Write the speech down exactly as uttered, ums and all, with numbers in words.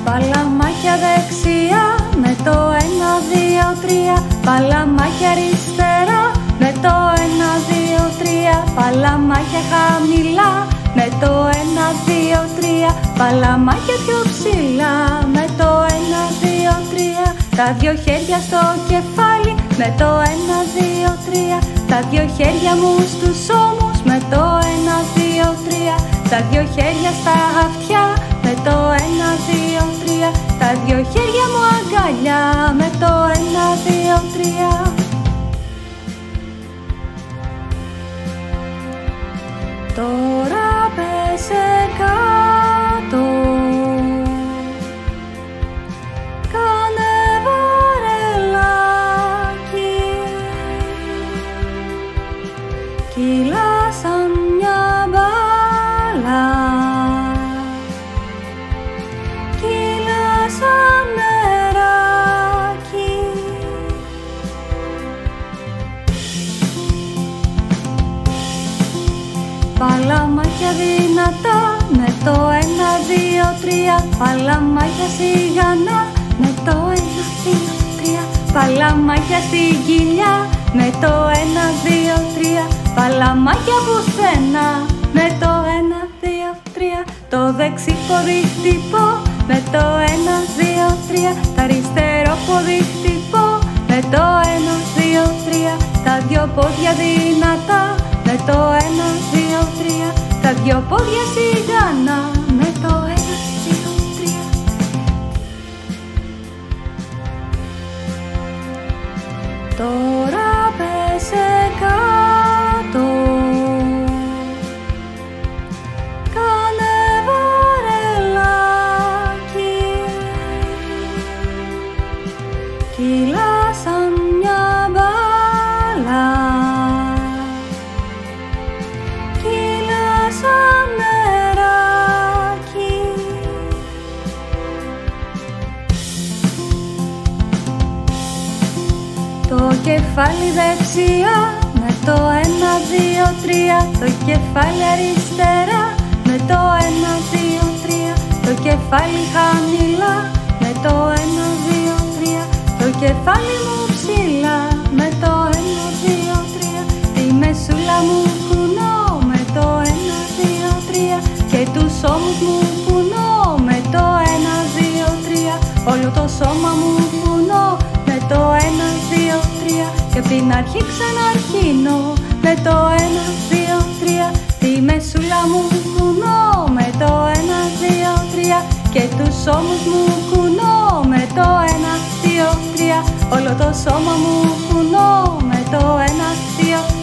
Παλαμάκια δεξιά με το ένα, δύο, τρία. Παλαμάκια αριστερά με το ένα, δύο, τρία. Παλαμάκια χαμηλά με το ένα, δύο, τρία. Παλαμάκια πιο ψηλά με το ένα, δύο, τρία. Τα δυο χέρια στο κεφάλι με το ένα, δύο, τρία. Τα δυο χέρια μου στους ώμους με το ένα, δύο, τρία. Τα δυο χέρια στα αυτιά με το ένα, δύο, τρία. Τα δυο χέρια μου αγκαλιά με το ένα, δύο, τρία. Τώρα πέσε κάτω, κάνε βαρελάκι, κύλα σαν μια μπάλα, κύλα σαν νεράκι. Παλαμάκια δυνατά με το ένα, δύο, τρία. Παλαμάκια σιγανά με το ένα, δύο, τρία. Παλαμάκια στην κοιλιά με το ένα, δύο, τρία. Παλαμάκια πουθενά με το ένα, δύο, τρία. Το δεξί πόδι χτυπώ με το ένα, δύο, τρία. Τα αριστερό πόδι χτυπώ με το ένα, δύο, τρία. Τα δυο πόδια δυνατά με το ένα, δύο, τρία. Τα δυο πόδια σιγανά με το ένα, δύο, τρία. Τώρα πέσε κάτω, κάνε βαρελάκι, κύλα σαν μια μπάλα, κύλα σαν νεράκι. Το κεφάλι δεξιά με το ένα, δύο, τρία. Το κεφάλι αριστερά με το ένα, δύο, τρία. Το κεφάλι χαμηλά με το ένα, δύο, τρία. Το κεφάλι μου ψηλά με το ένα, δύο, τρία. Τη μεσούλα μου κουνώ με το ένα, δύο, τρία. Και τους ώμους μου κουνώ με το ένα, δύο, τρία. Όλο το σώμα μου κουνώ με το ένα, δύο, τρία. Και απ' την αρχή ξαναρχίνω με το ένα, δύο, τρία. Τη μεσούλα μου κουνώ με το ένα, δύο, τρία. Και τους ώμους μου κουνώ με το ένα, δύο, τρία. Όλο το σώμα μου κουνώ με το ένα, δύο,